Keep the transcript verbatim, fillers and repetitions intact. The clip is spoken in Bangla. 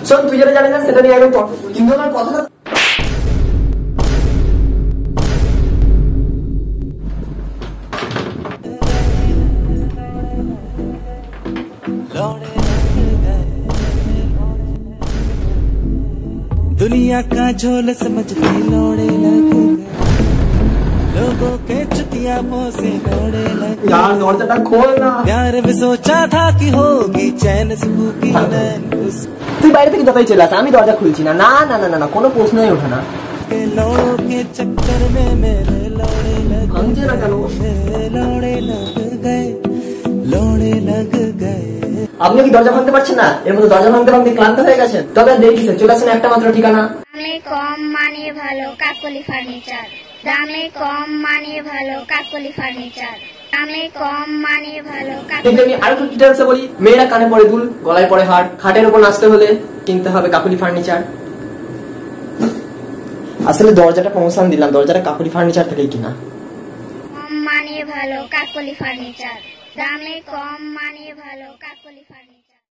শোন, তুই যেটা জানিস না সেটা নিয়ে একদম তর্ক করিস। কিন্তু আমার কথাটা दुनिया का झोल समझ के लौड़े लग गए, लोगों के चुतिया से लौड़े लग गए। यार दरवाजाটা খোল না। प्यार भी सोचा था कि होगी चैन सुकून नैन उस তুই বাইরে থেকে যতই চলে আসে আমি দরজা খুলছি না। না না না না কোনো প্রশ্নই ওঠে না। के लौड़ों के चक्कर में मेरे लौड़े लग ভাঙছে না কেন? गए, लौड़े लग गए, लौड़े लग गए। আপনি কি দরজা ভাঙতে পারছেন না? এর মধ্যে দরজা ভাঙতে ভাঙতে ক্লান্ত হয়ে গেছেন? তবে আর দেরি কিসের? চলে আসেন একটা মাত্র ঠিকানা। দামে কম মানে ভালো কাকলি ফার্নিচার। দামে কম মানে ভালো কাকলি ফার্নিচার। দামে কম মানে ভালো কিন্তু কাকলি। আমি আরেকটু ডিটেলসে বলি, মেয়েরা কানে পড়ে দুল, গলায় পড়ে হার, খাটের উপর নাচতে হলে কিনতে হবে কাকুলি ফার্নিচার। আসলে দরজাটা প্রমোশন দিলাম, দরজাটা কাকুলি ফার্নিচার থেকেই কিনা। কম মানে ভালো কাকলি ফার্নিচার। দামে কম মানে ভালো কাকলি ফার্নিচার।